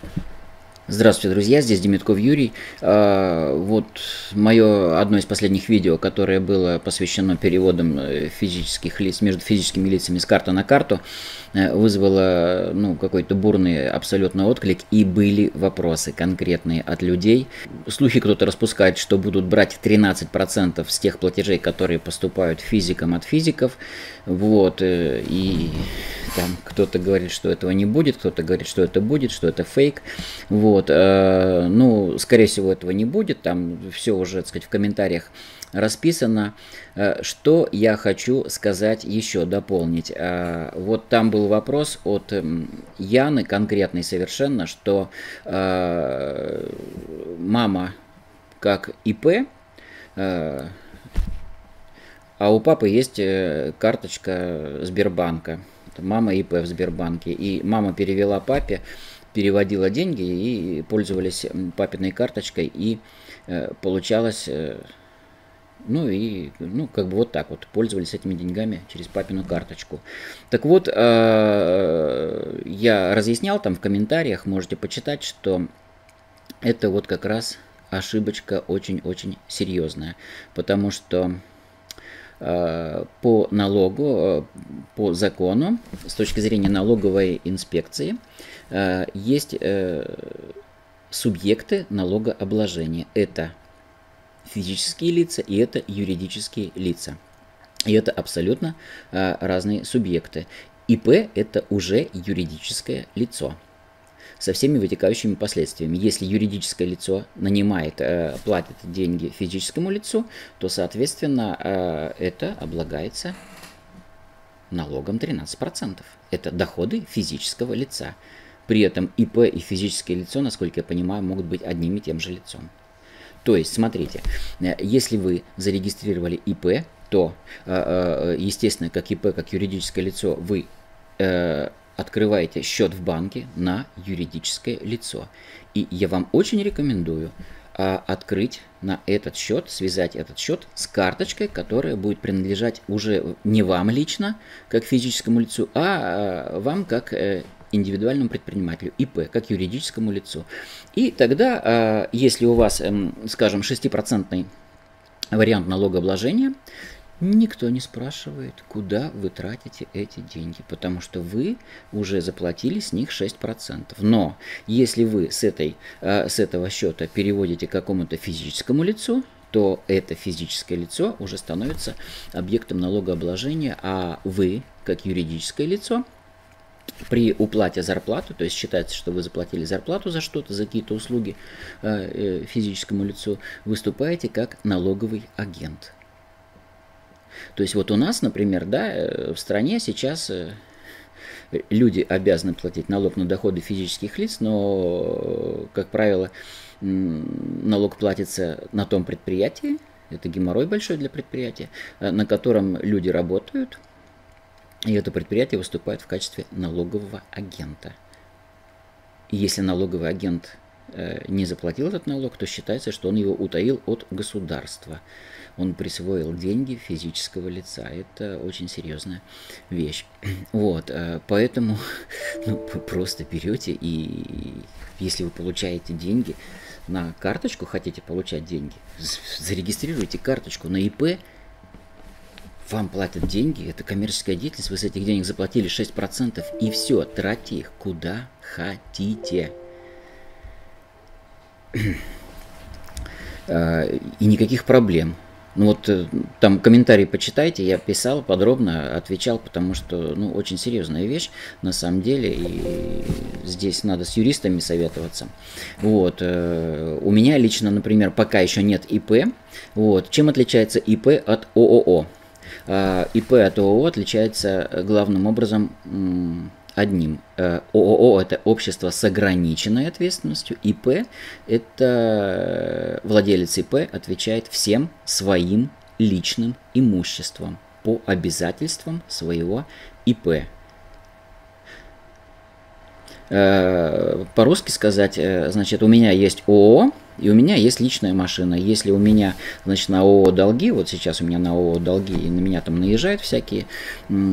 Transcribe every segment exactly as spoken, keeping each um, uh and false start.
Здравствуйте, друзья, здесь Демитков Юрий. А, Вот мое одно из последних видео, которое было посвящено переводам э, физических лиц между физическими лицами с карты на карту, э, вызвало ну, какой-то бурный абсолютно отклик, и были вопросы конкретные от людей. Слухи кто-то распускает, что будут брать тринадцать процентов с тех платежей, которые поступают физикам от физиков. Вот, э, и там кто-то говорит, что этого не будет, кто-то говорит, что это будет, что это фейк. Вот, э, ну, скорее всего, этого не будет. Там все уже, так сказать, в комментариях расписано. Э, что я хочу сказать еще, дополнить. Э, вот там был вопрос от э, Яны, конкретный совершенно, что э, мама как ИП, э, а у папы есть э, карточка Сбербанка. Мама ИП в Сбербанке. И мама перевела папе, переводила деньги и пользовались папиной карточкой. И э, получалось, э, ну и, ну, как бы вот так вот, пользовались этими деньгами через папину карточку. Так вот, э, я разъяснял там в комментариях, можете почитать, что это вот как раз ошибочка очень-очень серьезная. Потому что по налогу, по закону, с точки зрения налоговой инспекции, есть субъекты налогообложения. Это физические лица и это юридические лица. И это абсолютно разные субъекты. ИП – это уже юридическое лицо со всеми вытекающими последствиями. Если юридическое лицо нанимает, э, платит деньги физическому лицу, то, соответственно, э, это облагается налогом тринадцать процентов. Это доходы физического лица. При этом ИП и физическое лицо, насколько я понимаю, могут быть одним и тем же лицом. То есть, смотрите, если вы зарегистрировали ИП, то, э, естественно, как ИП, как юридическое лицо, вы э, открываете счет в банке на юридическое лицо. И я вам очень рекомендую а, открыть на этот счет, связать этот счет с карточкой, которая будет принадлежать уже не вам лично, как физическому лицу, а, а вам как э, индивидуальному предпринимателю, ИП, как юридическому лицу. И тогда, а, если у вас, э, скажем, шестипроцентный вариант налогообложения, никто не спрашивает, куда вы тратите эти деньги, потому что вы уже заплатили с них шесть процентов. Но если вы с, этой, с этого счета переводите какому-то физическому лицу, то это физическое лицо уже становится объектом налогообложения, а вы, как юридическое лицо, при уплате зарплаты, то есть считается, что вы заплатили зарплату за что-то, за какие-то услуги физическому лицу, выступаете как налоговый агент. То есть вот у нас, например, да, в стране сейчас люди обязаны платить налог на доходы физических лиц, но, как правило, налог платится на том предприятии, это геморрой большой для предприятия, на котором люди работают, и это предприятие выступает в качестве налогового агента. И если налоговый агент не заплатил этот налог, то считается, что он его утаил от государства. Он присвоил деньги физического лица. Это очень серьезная вещь. Вот, поэтому ну, просто берете и если вы получаете деньги на карточку, хотите получать деньги, зарегистрируйте карточку на ИП, вам платят деньги, это коммерческая деятельность, вы с этих денег заплатили шесть процентов и все, тратьте их куда хотите. И никаких проблем. Ну вот там комментарии почитайте, я писал подробно, отвечал, потому что ну, очень серьезная вещь на самом деле, и здесь надо с юристами советоваться. Вот. У меня лично, например, пока еще нет ИП. Вот. Чем отличается ИП от ООО? ИП от ООО отличается главным образом одним. ООО – это общество с ограниченной ответственностью. ИП – это владелец ИП отвечает всем своим личным имуществом по обязательствам своего ИП. По-русски сказать, значит, у меня есть ООО, и у меня есть личная машина. Если у меня, значит, на ООО долги, вот сейчас у меня на ООО долги, и на меня там наезжают всякие,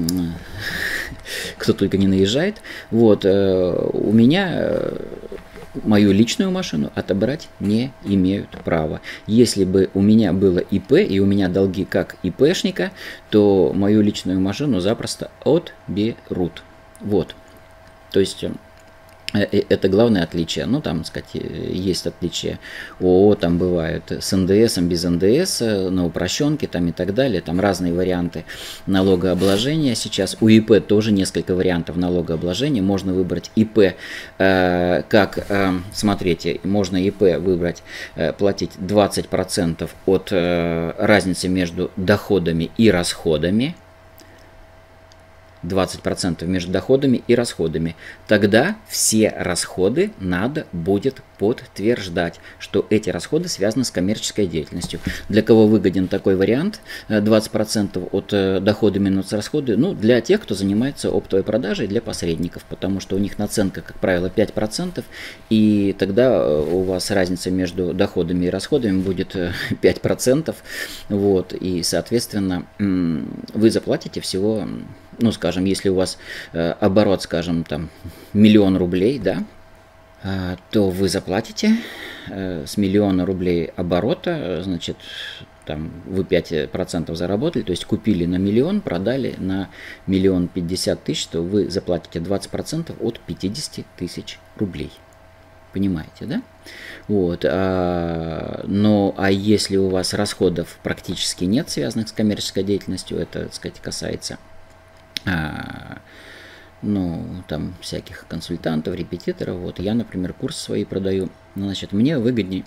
кто только не наезжает, вот, у меня мою личную машину отобрать не имеют права. Если бы у меня было ИП и у меня долги как ИПшника, то мою личную машину запросто отберут. Вот. То есть это главное отличие. Ну, там, так сказать, есть отличие. ООО там бывают с эн дэ эсом, без эн дэ эса, на упрощенке там и так далее. Там разные варианты налогообложения. Сейчас у ИП тоже несколько вариантов налогообложения. Можно выбрать ИП, э, как, э, смотрите, можно ИП выбрать, э, платить двадцать процентов от э, разницы между доходами и расходами. двадцать процентов между доходами и расходами. Тогда все расходы надо будет подтверждать, что эти расходы связаны с коммерческой деятельностью. Для кого выгоден такой вариант? двадцать процентов от дохода минус расходы. Ну, для тех, кто занимается оптовой продажей, для посредников, потому что у них наценка, как правило, пять процентов, и тогда у вас разница между доходами и расходами будет пять процентов. Вот, и, соответственно, вы заплатите всего, ну, скажем, если у вас э, оборот, скажем, там, миллион рублей, да, э, то вы заплатите э, с миллиона рублей оборота, значит, там, вы пять процентов заработали, то есть купили на миллион, продали на миллион пятьдесят тысяч, то вы заплатите двадцать процентов от пятидесяти тысяч рублей. Понимаете, да? Вот, а, но а если у вас расходов практически нет, связанных с коммерческой деятельностью, это, так сказать, касается А, ну, там всяких консультантов, репетиторов. Вот я, например, курсы свои продаю. Значит, мне выгоднее,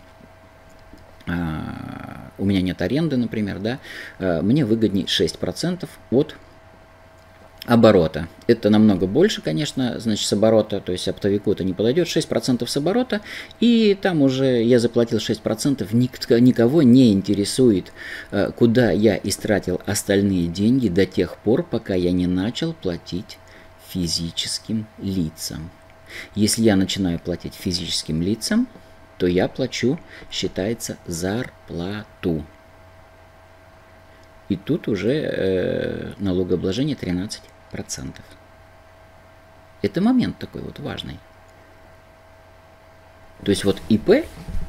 а, у меня нет аренды, например, да, а, мне выгоднее шесть процентов от оборота. Это намного больше, конечно, значит, с оборота, то есть оптовику это не подойдет, шесть процентов с оборота, и там уже я заплатил шесть процентов, никого не интересует, куда я истратил остальные деньги до тех пор, пока я не начал платить физическим лицам. Если я начинаю платить физическим лицам, то я плачу, считается, зарплату. И тут уже э, налогообложение тринадцать процентов. Это момент такой вот важный. То есть вот ИП,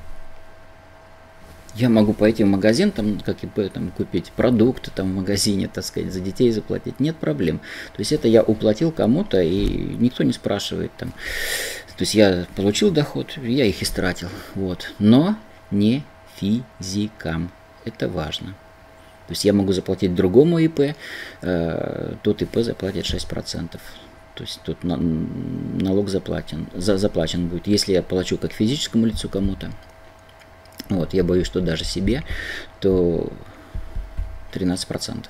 я могу пойти в магазин, там, как ИП, там, купить продукты там, в магазине, так сказать, за детей заплатить, нет проблем. То есть это я уплатил кому-то, и никто не спрашивает. Там. То есть я получил доход, я их истратил. Вот. Но не физикам. Это важно. То есть я могу заплатить другому ИП, э, тот ИП заплатит шесть процентов. То есть тут на, налог заплатен, за, заплачен будет. Если я плачу как физическому лицу кому-то, вот, я боюсь, что даже себе, то тринадцать процентов.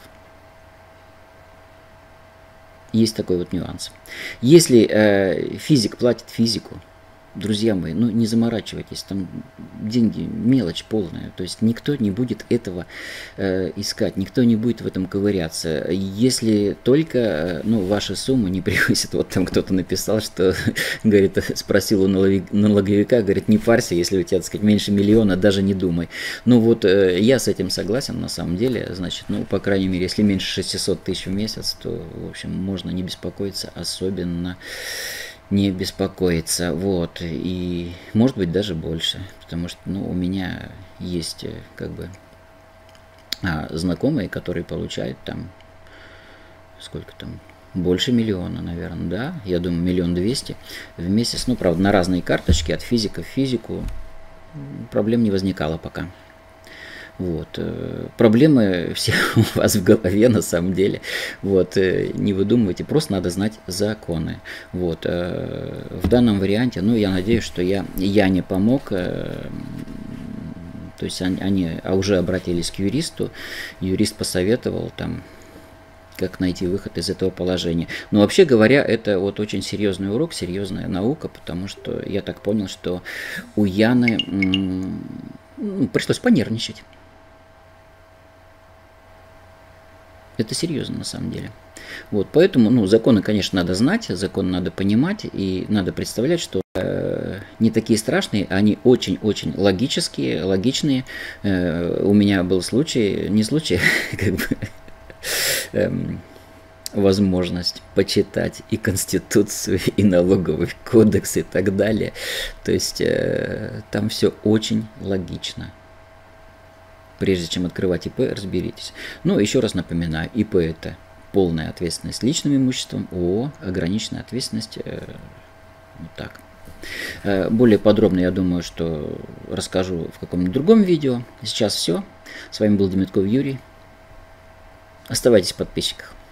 Есть такой вот нюанс. Если э, физик платит физику, друзья мои, ну не заморачивайтесь, там деньги мелочь полная, то есть никто не будет этого э, искать, никто не будет в этом ковыряться, если только, э, ну, ваша сумма не превысит, вот там кто-то написал, что, говорит, спросил у налоговика, говорит, не парься, если у тебя, так сказать, меньше миллиона, даже не думай. Ну вот э, я с этим согласен, на самом деле, значит, ну, по крайней мере, если меньше шестисот тысяч в месяц, то, в общем, можно не беспокоиться, особенно не беспокоиться, вот, и может быть даже больше, потому что, ну, у меня есть, как бы, а, знакомые, которые получают там, сколько там, больше миллиона, наверное, да, я думаю, миллион двести в месяц, ну, правда, на разные карточки, от физика в физику, проблем не возникало пока. Вот. Проблемы все у вас в голове на самом деле. Вот. Не выдумывайте, просто надо знать законы. Вот. В данном варианте, ну, я надеюсь, что я, я не помог. То есть они, они а уже обратились к юристу. Юрист посоветовал там, как найти выход из этого положения. Но вообще говоря, это вот очень серьезный урок, серьезная наука, потому что я так понял, что у Яны м, пришлось понервничать. Это серьезно на самом деле. Вот, поэтому, ну, законы, конечно, надо знать, законы надо понимать, и надо представлять, что э, не такие страшные, они очень-очень логические, логичные. Э, у меня был случай, не случай, как бы, э, возможность почитать и Конституцию, и налоговый кодекс, и так далее. То есть э, там все очень логично. Прежде чем открывать ИП, разберитесь. Ну, еще раз напоминаю, ИП это полная ответственность личным имуществом, ООО ограниченная ответственность. Э, вот так. Э, более подробно, я думаю, что расскажу в каком-нибудь другом видео. Сейчас все. С вами был Демитков Юрий. Оставайтесь в подписчиках.